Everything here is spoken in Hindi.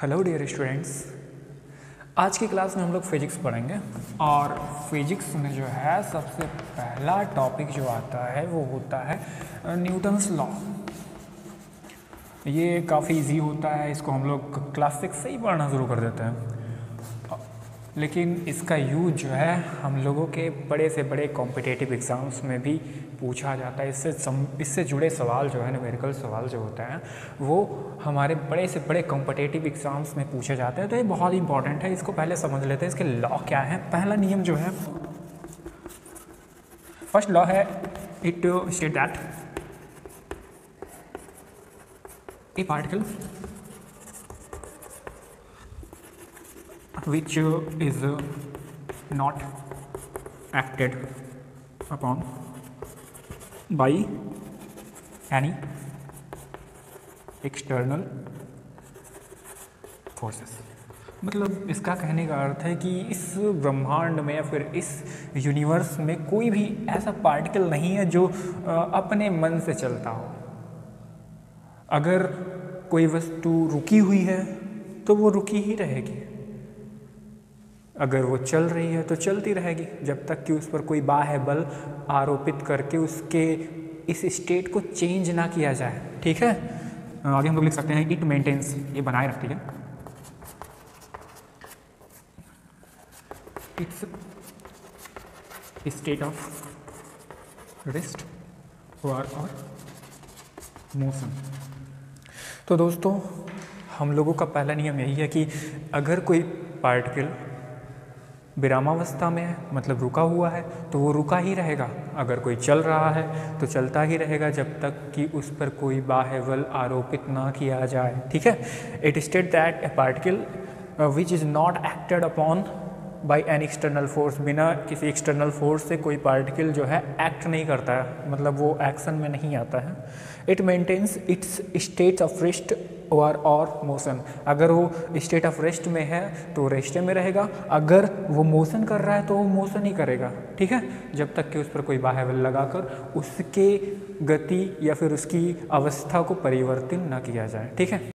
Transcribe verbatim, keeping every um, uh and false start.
हेलो डियर स्टूडेंट्स, आज की क्लास में हम लोग फिजिक्स पढ़ेंगे और फिजिक्स में जो है सबसे पहला टॉपिक जो आता है वो होता है न्यूटन्स लॉ। ये काफ़ी इजी होता है, इसको हम लोग क्लास सिक्स से ही पढ़ना शुरू कर देते हैं, लेकिन इसका यूज जो है हम लोगों के बड़े से बड़े कॉम्पिटिटिव एग्ज़ाम्स में भी पूछा जाता है। इससे सम, इससे जुड़े सवाल जो है न्यूमेरिकल सवाल जो होते हैं वो हमारे बड़े से बड़े कॉम्पिटिटिव एग्ज़ाम्स में पूछे जाते हैं। तो ये बहुत इंपॉर्टेंट है, इसको पहले समझ लेते हैं इसके लॉ क्या है। पहला नियम जो है, फर्स्ट लॉ है, it state that a particle which is not acted upon by any external forces। मतलब इसका कहने का अर्थ है कि इस ब्रह्मांड में या फिर इस यूनिवर्स में कोई भी ऐसा पार्टिकल नहीं है जो अपने मन से चलता हो। अगर कोई वस्तु रुकी हुई है तो वो रुकी ही रहेगी, अगर वो चल रही है तो चलती रहेगी, जब तक कि उस पर कोई बाह्य बल आरोपित करके उसके इस स्टेट को चेंज ना किया जाए। ठीक है, आगे हम लोग लिख सकते हैं इट मेंटेन्स, ये बनाए रखती है, इट्स स्टेट ऑफ रेस्ट और मोशन। तो दोस्तों, हम लोगों का पहला नियम यही है कि अगर कोई पार्टिकल विरामावस्था में है, मतलब रुका हुआ है, तो वो रुका ही रहेगा। अगर कोई चल रहा है तो चलता ही रहेगा जब तक कि उस पर कोई बाह्य बल आरोपित ना किया जाए। ठीक है, it state that a particle which is not acted upon by an external force, बिना किसी एक्सटर्नल फोर्स से कोई पार्टिकल जो है एक्ट नहीं करता है, मतलब वो एक्शन में नहीं आता है। It maintains its state of rest और और मोशन। अगर वो स्टेट ऑफ रेस्ट में है तो रेस्ट में रहेगा, अगर वो मोशन कर रहा है तो वो मोशन ही करेगा। ठीक है, जब तक कि उस पर कोई बाह्य बल लगाकर उसके गति या फिर उसकी अवस्था को परिवर्तित ना किया जाए। ठीक है।